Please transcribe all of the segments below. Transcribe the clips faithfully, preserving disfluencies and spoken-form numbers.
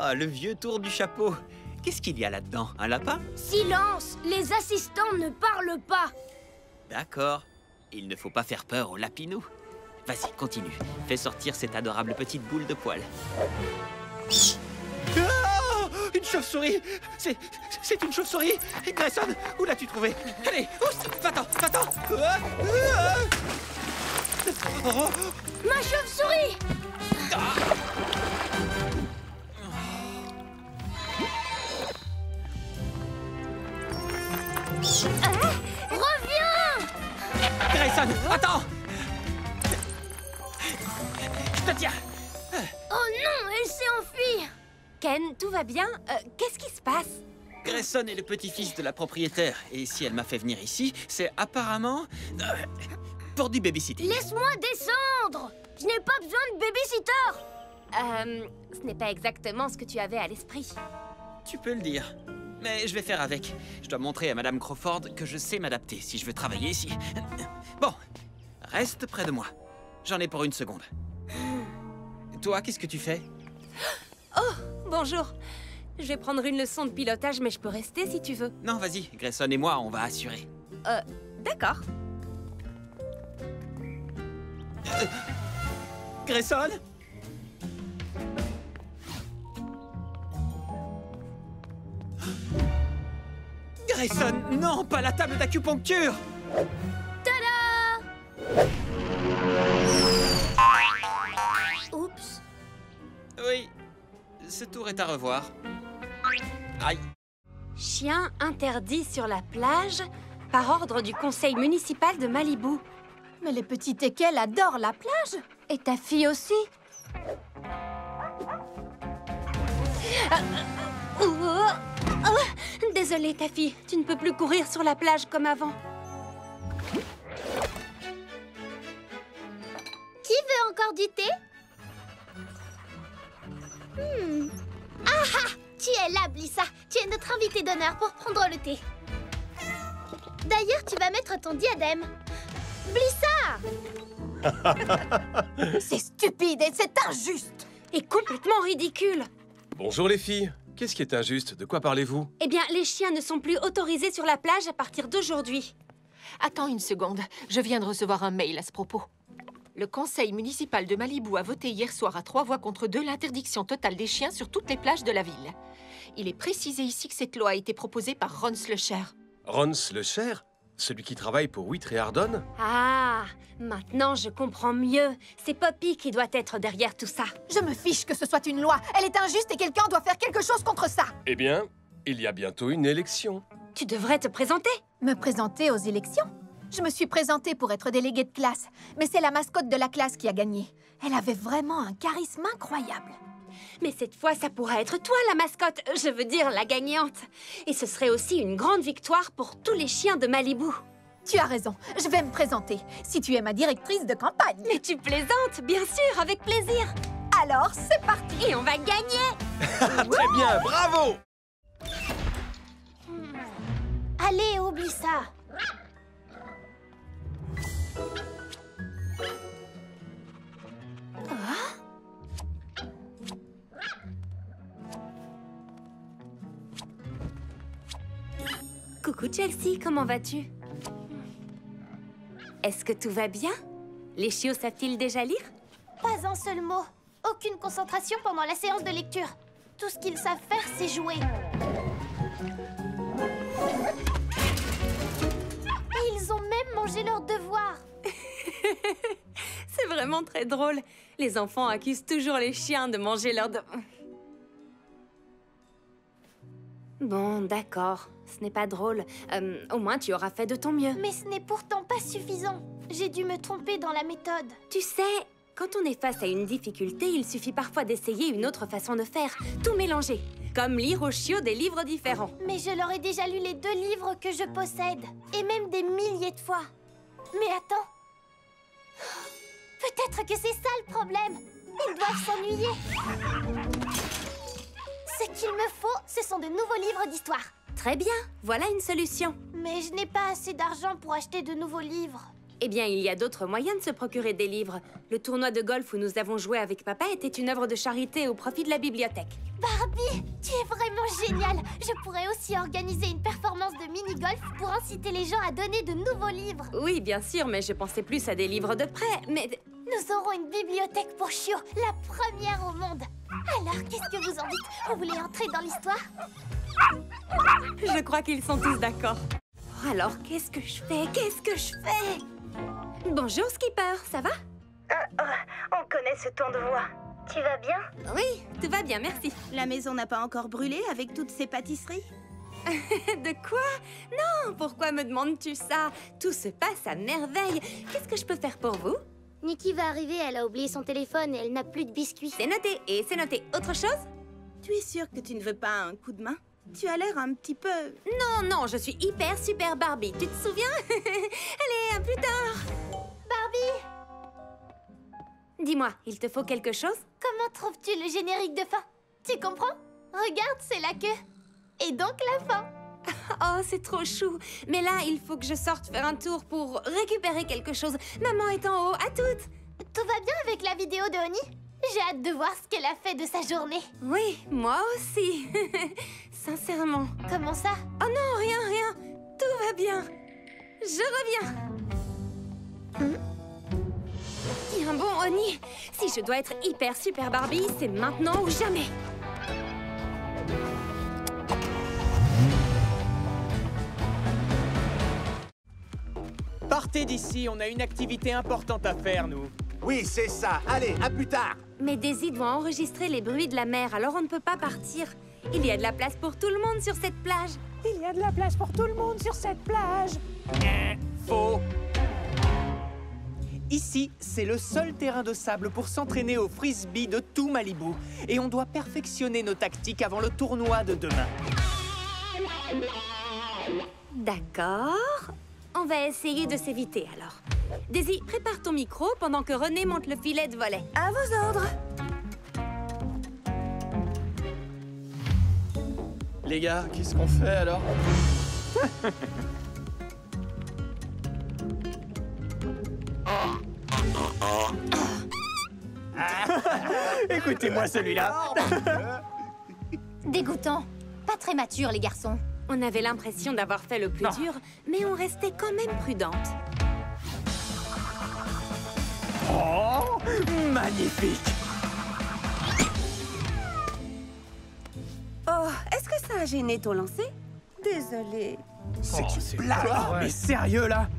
Ah, le vieux tour du chapeau. Qu'est-ce qu'il y a là-dedans? Un lapin? Silence! Les assistants ne parlent pas! D'accord. Il ne faut pas faire peur aux lapinous. Vas-y, continue. Fais sortir cette adorable petite boule de poils. Ah, une chauve-souris! C'est... c'est une chauve-souris! Grayson, où l'as-tu trouvé? Allez, oust! Va-t'en, va-t'en! Ah, ah. Oh. Ma chauve-souris! Ah. Ah, reviens! Grayson, attends! Je te tiens! Oh non, elle s'est enfuie! Ken, tout va bien? euh, Qu'est-ce qui se passe? Grayson est le petit-fils de la propriétaire. Et si elle m'a fait venir ici, c'est apparemment... euh, pour du babysitting. Laisse-moi descendre! Je n'ai pas besoin de babysitter! Euh, ce n'est pas exactement ce que tu avais à l'esprit. Tu peux le dire. Mais je vais faire avec. Je dois montrer à Madame Crawford que je sais m'adapter si je veux travailler ici. Bon, reste près de moi. J'en ai pour une seconde. Toi, qu'est-ce que tu fais? Oh, bonjour. Je vais prendre une leçon de pilotage, mais je peux rester si tu veux. Non, vas-y, Grayson et moi, on va assurer. Euh, d'accord. Euh, Grayson? Grayson, non, pas la table d'acupuncture! Tada! Oups. Oui, ce tour est à revoir. Aïe. Chien interdit sur la plage par ordre du conseil municipal de Malibu. Mais les petits teckels adorent la plage. Et ta fille aussi? Ah, oh, oh, désolée, ta fille. Tu ne peux plus courir sur la plage comme avant. Qui veut encore du thé? Hmm. Ah ah! Tu es là, Blissa. Tu es notre invitée d'honneur pour prendre le thé. D'ailleurs, tu vas mettre ton diadème. Blissa! C'est stupide et c'est injuste. Et complètement ridicule. Bonjour les filles. Qu'est-ce qui est injuste? De quoi parlez-vous? Eh bien, les chiens ne sont plus autorisés sur la plage à partir d'aujourd'hui. Attends une seconde. Je viens de recevoir un mail à ce propos. Le conseil municipal de Malibu a voté hier soir à trois voix contre deux l'interdiction totale des chiens sur toutes les plages de la ville. Il est précisé ici que cette loi a été proposée par Ron Slusher. Ron Slusher? Celui qui travaille pour Wheat et Ardon? Ah, maintenant je comprends mieux. C'est Poppy qui doit être derrière tout ça. Je me fiche que ce soit une loi. Elle est injuste et quelqu'un doit faire quelque chose contre ça. Eh bien, il y a bientôt une élection. Tu devrais te présenter. Me présenter aux élections? Je me suis présentée pour être déléguée de classe, mais c'est la mascotte de la classe qui a gagné. Elle avait vraiment un charisme incroyable. Mais cette fois, ça pourra être toi la mascotte, je veux dire la gagnante. Et ce serait aussi une grande victoire pour tous les chiens de Malibu. Tu as raison, je vais me présenter, si tu es ma directrice de campagne. Mais tu plaisantes, bien sûr, avec plaisir. Alors, c'est parti. Et on va gagner. Très bien, bravo! Allez, oublie ça. Coucou Chelsea, comment vas-tu? Est-ce que tout va bien? Les chiots savent-ils déjà lire? Pas un seul mot. Aucune concentration pendant la séance de lecture. Tout ce qu'ils savent faire, c'est jouer. Et ils ont même mangé leurs devoirs. C'est vraiment très drôle. Les enfants accusent toujours les chiens de manger leurs devoirs. Bon, d'accord. Ce n'est pas drôle. Euh, au moins, tu auras fait de ton mieux. Mais ce n'est pourtant pas suffisant. J'ai dû me tromper dans la méthode. Tu sais, quand on est face à une difficulté, il suffit parfois d'essayer une autre façon de faire. Tout mélanger. Comme lire aux chiots des livres différents. Mais je leur ai déjà lu les deux livres que je possède. Et même des milliers de fois. Mais attends. Peut-être que c'est ça le problème. Ils doivent s'ennuyer. Ce qu'il me faut, ce sont de nouveaux livres d'histoire. Très bien, voilà une solution. Mais je n'ai pas assez d'argent pour acheter de nouveaux livres. Eh bien, il y a d'autres moyens de se procurer des livres. Le tournoi de golf où nous avons joué avec papa était une œuvre de charité au profit de la bibliothèque. Barbie, tu es vraiment géniale. Je pourrais aussi organiser une performance de mini-golf pour inciter les gens à donner de nouveaux livres. Oui, bien sûr, mais je pensais plus à des livres de prêt, mais... Nous aurons une bibliothèque pour chiots, la première au monde. Alors, qu'est-ce que vous en dites? Vous voulez entrer dans l'histoire? Je crois qu'ils sont tous d'accord. Alors, qu'est-ce que je fais? Qu'est-ce que je fais? Bonjour, Skipper, ça va? Euh, euh, on connaît ce ton de voix. Tu vas bien? Oui, tout va bien, merci. La maison n'a pas encore brûlé avec toutes ces pâtisseries? De quoi? Non, pourquoi me demandes-tu ça? Tout se passe à merveille. Qu'est-ce que je peux faire pour vous? Nikki va arriver, elle a oublié son téléphone et elle n'a plus de biscuits. C'est noté, et c'est noté. Autre chose? Tu es sûre que tu ne veux pas un coup de main? Tu as l'air un petit peu... Non, non, je suis hyper super Barbie. Tu te souviens? Allez, à plus tard. Barbie! Dis-moi, il te faut quelque chose? Comment trouves-tu le générique de fin? Tu comprends? Regarde, c'est la queue. Et donc la fin. Oh, c'est trop chou. Mais là, il faut que je sorte faire un tour pour récupérer quelque chose. Maman est en haut. À toutes. Tout va bien avec la vidéo de Oni? J'ai hâte de voir ce qu'elle a fait de sa journée. Oui, moi aussi. Sincèrement. Comment ça? Oh non, rien, rien. Tout va bien. Je reviens. Hmm? Tiens bon, Oni. Si je dois être hyper super Barbie, c'est maintenant ou jamais. Partez d'ici, on a une activité importante à faire, nous. Oui, c'est ça. Allez, à plus tard. Mais Daisy doit enregistrer les bruits de la mer, alors on ne peut pas partir. Il y a de la place pour tout le monde sur cette plage. Il y a de la place pour tout le monde sur cette plage. Euh, faux. Ici, c'est le seul terrain de sable pour s'entraîner au frisbee de tout Malibu. Et on doit perfectionner nos tactiques avant le tournoi de demain. D'accord. On va essayer de s'éviter, alors. Daisy, prépare ton micro pendant que René monte le filet de volley. À vos ordres. Les gars, qu'est-ce qu'on fait alors? Écoutez-moi celui-là. Dégoûtant. Pas très mature, les garçons. On avait l'impression d'avoir fait le plus Non. dur, mais on restait quand même prudente. Oh, magnifique. Oh, est-ce que ça a gêné ton lancer? Désolée. C'est Oh, une c'est blague. quoi? Mais sérieux, là?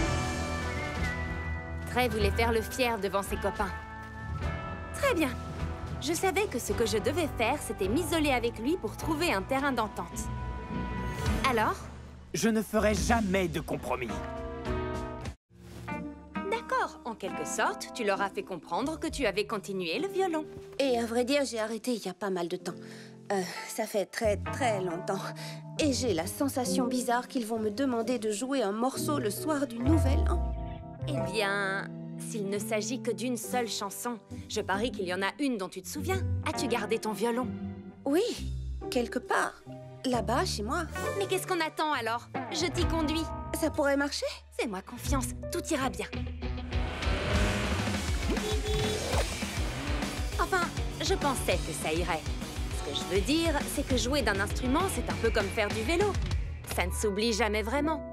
Trey voulait faire le fier devant ses copains. Très bien. Je savais que ce que je devais faire, c'était m'isoler avec lui pour trouver un terrain d'entente. Alors? Je ne ferai jamais de compromis. D'accord. En quelque sorte, tu leur as fait comprendre que tu avais continué le violon. Et à vrai dire, j'ai arrêté il y a pas mal de temps. Euh, ça fait très très longtemps. Et j'ai la sensation bizarre qu'ils vont me demander de jouer un morceau le soir du Nouvel An. Eh bien, s'il ne s'agit que d'une seule chanson, je parie qu'il y en a une dont tu te souviens. As-tu gardé ton violon? Oui, quelque part. Là-bas, chez moi. Mais qu'est-ce qu'on attend alors? Je t'y conduis. Ça pourrait marcher? Fais-moi confiance, tout ira bien. Enfin, je pensais que ça irait. Ce que je veux dire, c'est que jouer d'un instrument, c'est un peu comme faire du vélo. Ça ne s'oublie jamais vraiment.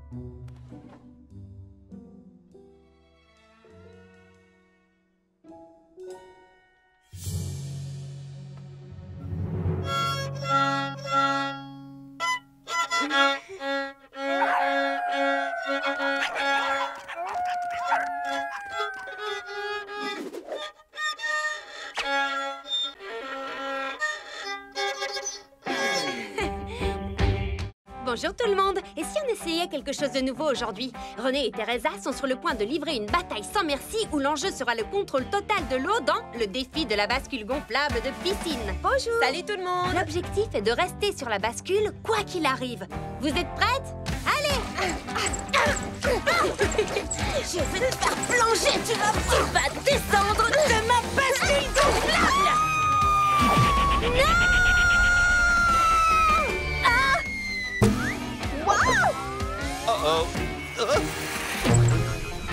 Bonjour tout le monde. Et si on essayait quelque chose de nouveau aujourd'hui? René et Teresa sont sur le point de livrer une bataille sans merci où l'enjeu sera le contrôle total de l'eau dans le défi de la bascule gonflable de piscine. Bonjour. Salut tout le monde. L'objectif est de rester sur la bascule quoi qu'il arrive. Vous êtes prêtes? Allez. Je vais te faire plonger. Tu vas, tu vas descendre de ma bascule gonflable. Non! Oh oh.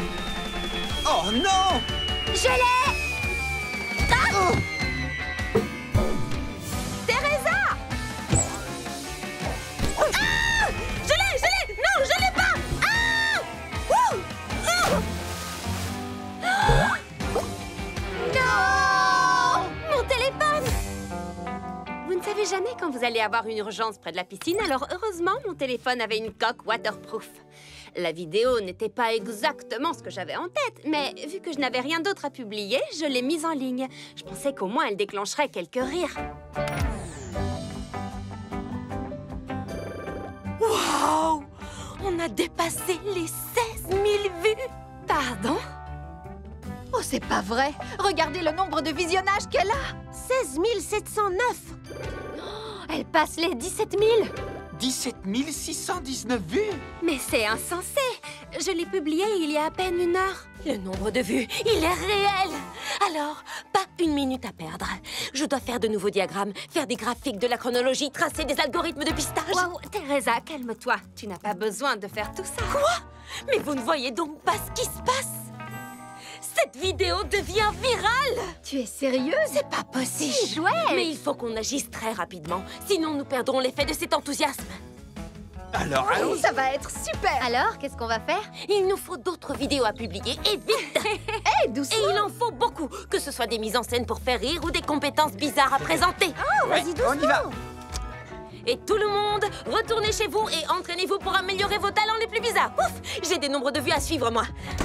savez jamais quand vous allez avoir une urgence près de la piscine, alors heureusement, mon téléphone avait une coque waterproof. La vidéo n'était pas exactement ce que j'avais en tête, mais vu que je n'avais rien d'autre à publier, je l'ai mise en ligne. Je pensais qu'au moins elle déclencherait quelques rires. Wow! On a dépassé les seize mille vues! Pardon? Oh, c'est pas vrai! Regardez le nombre de visionnages qu'elle a! seize mille sept cent neuf! Oh, elle passe les dix-sept mille! dix-sept mille six cent dix-neuf vues! Mais c'est insensé! Je l'ai publié il y a à peine une heure. Le nombre de vues, il est réel! Alors, pas une minute à perdre. Je dois faire de nouveaux diagrammes, faire des graphiques, de la chronologie, tracer des algorithmes de pistage. Wow, Teresa, calme-toi. Tu n'as pas besoin de faire tout ça. Quoi? Mais vous ne voyez donc pas ce qui se passe? Cette vidéo devient virale! Tu es sérieuse? C'est pas possible! Chouette! Mais il faut qu'on agisse très rapidement, sinon nous perdrons l'effet de cet enthousiasme. Alors, Oui, allons-y. ça va être super! Alors, qu'est-ce qu'on va faire? Il nous faut d'autres vidéos à publier, et vite! Hé, doucement! Et il en faut beaucoup, que ce soit des mises en scène pour faire rire ou des compétences bizarres à présenter. Oh, vas-y doucement! On y va! Et tout le monde, retournez chez vous et entraînez-vous pour améliorer vos talents les plus bizarres. Ouf! J'ai des nombres de vues à suivre, moi.